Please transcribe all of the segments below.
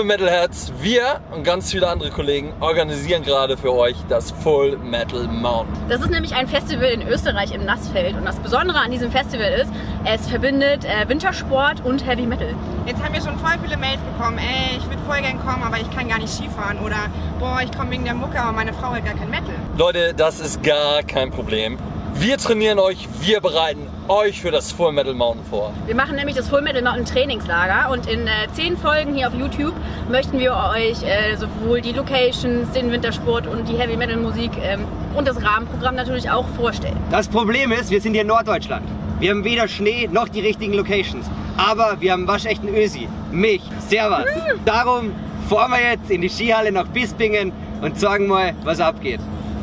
Metal Heads, wir und ganz viele andere Kollegen organisieren gerade für euch das Full Metal Mountain. Das ist nämlich ein Festival in Österreich im Nassfeld und das Besondere an diesem Festival ist, es verbindet Wintersport und Heavy Metal. Jetzt haben wir schon voll viele Mails bekommen, ey, ich würde voll gern kommen, aber ich kann gar nicht Skifahren oder boah, ich komme wegen der Mucke, aber meine Frau hat gar kein Metal. Leute, das ist gar kein Problem. Wir trainieren euch, wir bereiten euch für das Full Metal Mountain vor. Wir machen nämlich das Full Metal Mountain Trainingslager und in 10 Folgen hier auf YouTube möchten wir euch sowohl die Locations, den Wintersport und die Heavy Metal Musik und das Rahmenprogramm natürlich auch vorstellen. Das Problem ist, wir sind hier in Norddeutschland. Wir haben weder Schnee noch die richtigen Locations. Aber wir haben einen waschechten Ösi, mich, Servus. Darum fahren wir jetzt in die Skihalle nach Bispingen und sagen mal, was abgeht.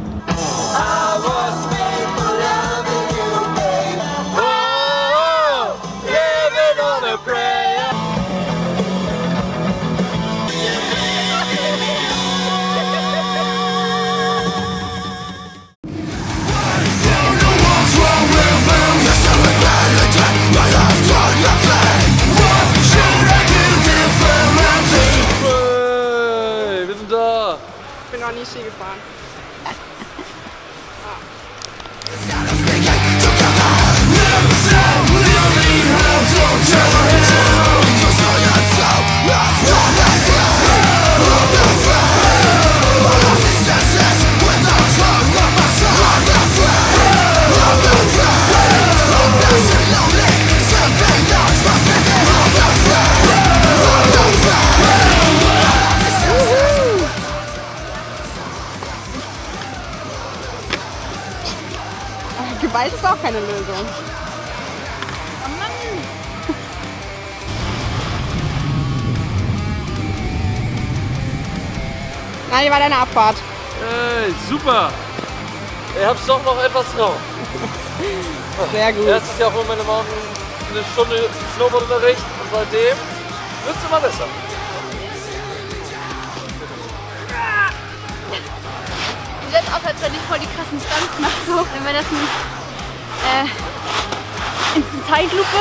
Wir sind da! Ich bin noch nie Ski gefahren. Gewalt ist auch keine Lösung. Oh Mann! Na, wie war deine Abfahrt? Hey, super! Ihr habt doch noch etwas drauf. Sehr gut. Erstes Jahr Full Metal Mountain, eine Stunde Snowboardunterricht und seitdem wird es immer besser. Sieht jetzt aus, als wenn ich voll die krassen Stunts mache, so. Wenn wir das in Zeitlupe.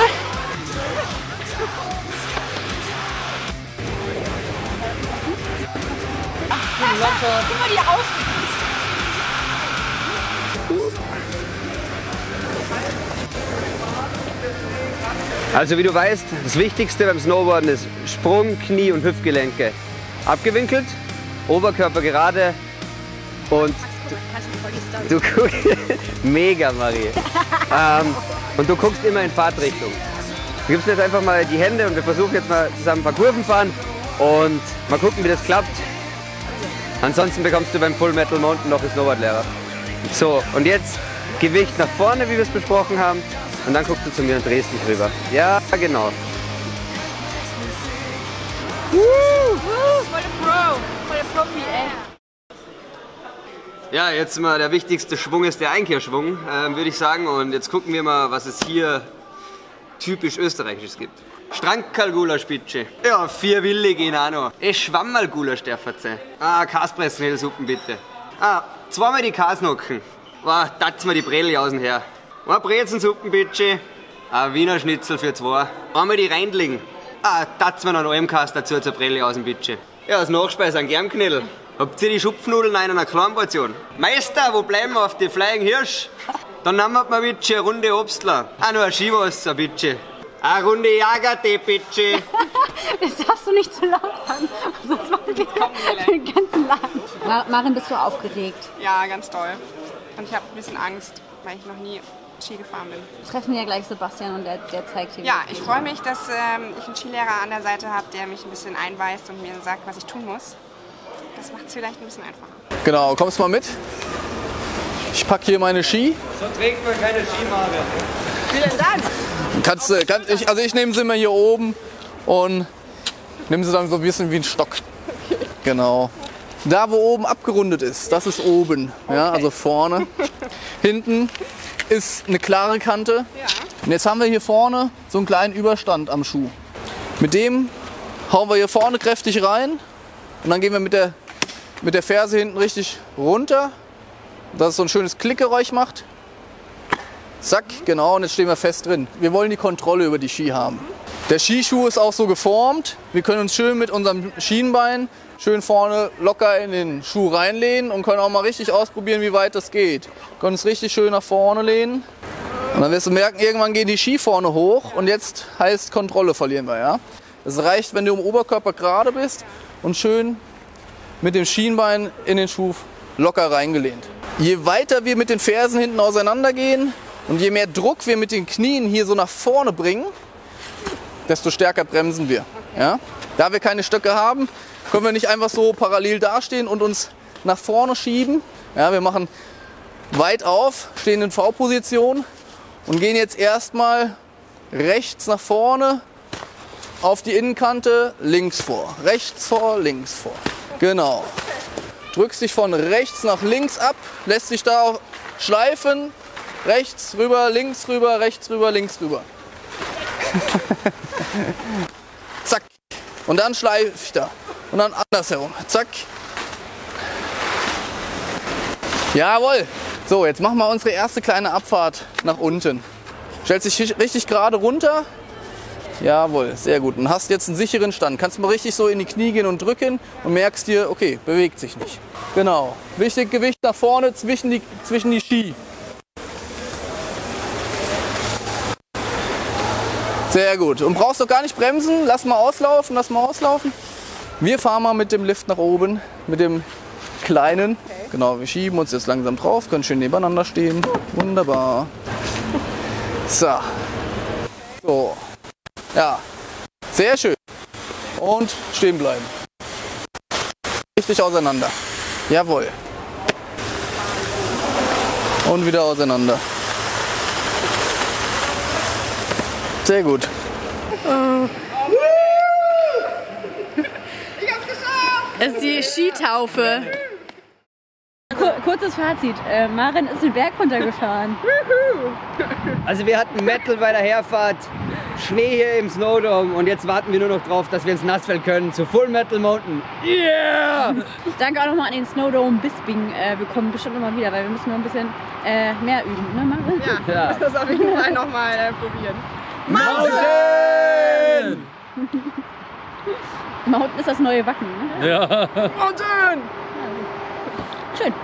Guck mal, die aus. Also wie du weißt, das Wichtigste beim Snowboarden ist Sprung, Knie und Hüftgelenke. Abgewinkelt, Oberkörper gerade und du guckst, mega Marie. Und du guckst immer in Fahrtrichtung. Du gibst jetzt einfach mal die Hände und wir versuchen jetzt mal zusammen ein paar Kurven fahren und mal gucken, wie das klappt. Ansonsten bekommst du beim Full Metal Mountain noch einen Snowboardlehrer. So, und jetzt Gewicht nach vorne, wie wir es besprochen haben. Und dann guckst du zu mir und drehst dich rüber. Ja, genau. Voll der Profi, ey. Ja, jetzt mal der wichtigste Schwung ist der Einkehrschwung, würde ich sagen. Und jetzt gucken wir mal, was es hier typisch Österreichisches gibt. Strankalgulasch-Spitsche. Ja, 4 Wille gehen auch noch. Schwammerl-Gulasch darf sein. Kaspressenhellsuppen bitte. 2-mal die Kasnocken. Tatz mir die Brelle außen her. Brezensuppen bitte. Wiener Schnitzel für 2. Einmal die Reindling. Tatz mir noch einen Almkast dazu zur Brelle außen bitte. Ja, als Nachspeise ein Germknödel. Habt ihr die Schupfnudeln in einer kleinen Portion? Meister, wo bleiben wir auf die Flying Hirsch? Dann nehmen wir bitte eine Runde Obstler. Noch ein Skiwasser bitte. Eine Runde Jagertee bitte. Das darfst du nicht zu laut sagen, sonst machen wir den ganzen Laden. Maren, bist du aufgeregt? Ja, ganz toll. Und ich habe ein bisschen Angst, weil ich noch nie Ski gefahren bin. Wir treffen ja gleich Sebastian und der zeigt dir. Ja, ich freue mich, dass ich einen Skilehrer an der Seite habe, der mich ein bisschen einweist und mir sagt, was ich tun muss. Das macht es vielleicht ein bisschen einfacher. Genau, kommst mal mit. Ich packe hier meine Ski. So trinkt man keine Skimare. Vielen Dank. Ich nehme sie mal hier oben und nehme sie dann so ein bisschen wie ein Stock. Okay. Genau. Da, wo oben abgerundet ist, das ist oben. Okay. Ja, also vorne. Hinten ist eine klare Kante. Ja. Und jetzt haben wir hier vorne so einen kleinen Überstand am Schuh. Mit dem hauen wir hier vorne kräftig rein und dann gehen wir mit der Ferse hinten richtig runter, dass es so ein schönes Klickgeräusch macht. Zack, genau, und jetzt stehen wir fest drin. Wir wollen die Kontrolle über die Ski haben. Der Skischuh ist auch so geformt. Wir können uns schön mit unserem Schienbein schön vorne locker in den Schuh reinlehnen und können auch mal richtig ausprobieren, wie weit das geht. Wir können uns richtig schön nach vorne lehnen. Und dann wirst du merken, irgendwann gehen die Ski vorne hoch und jetzt heißt Kontrolle verlieren wir. Ja? Es reicht, wenn du im Oberkörper gerade bist und schön mit dem Schienbein in den Schuh locker reingelehnt. Je weiter wir mit den Fersen hinten auseinandergehen und je mehr Druck wir mit den Knien hier so nach vorne bringen, desto stärker bremsen wir. Ja? Da wir keine Stöcke haben, können wir nicht einfach so parallel dastehen und uns nach vorne schieben. Ja, wir machen weit auf, stehen in V-Position und gehen jetzt erstmal rechts nach vorne auf die Innenkante, links vor. Rechts vor, links vor. Genau. Drückst dich von rechts nach links ab, lässt dich da schleifen. Rechts rüber, links rüber, rechts rüber, links rüber. Zack. Und dann schleift er. Und dann andersherum. Zack. Jawohl. So, jetzt machen wir unsere erste kleine Abfahrt nach unten. Stellst dich richtig gerade runter. Jawohl, sehr gut. Und hast jetzt einen sicheren Stand. Kannst mal richtig so in die Knie gehen und drücken und merkst dir, okay, bewegt sich nicht. Genau. Wichtig, Gewicht nach vorne zwischen die Ski. Sehr gut. Und brauchst doch gar nicht bremsen. Lass mal auslaufen, lass mal auslaufen. Wir fahren mal mit dem Lift nach oben, mit dem kleinen. Okay. Genau, wir schieben uns jetzt langsam drauf, können schön nebeneinander stehen. Wunderbar. So. So. Ja. Sehr schön. Und stehen bleiben. Richtig auseinander. Jawohl. Und wieder auseinander. Sehr gut. Das ist die Skitaufe. Kurzes Fazit. Maren ist den Berg runtergefahren. Also wir hatten Metal bei der Herfahrt, Schnee hier im Snowdome und jetzt warten wir nur noch drauf, dass wir ins Nassfeld können zu Full Metal Mountain. Yeah! Danke auch nochmal an den Snowdome Bisping. Wir kommen bestimmt nochmal wieder, weil wir müssen noch ein bisschen mehr üben. Ne, Maren? Ja, ja. Das auf jeden Fall nochmal probieren. Mountain! Mountain ist das neue Wacken, ne? Ja. Mountain! Schön.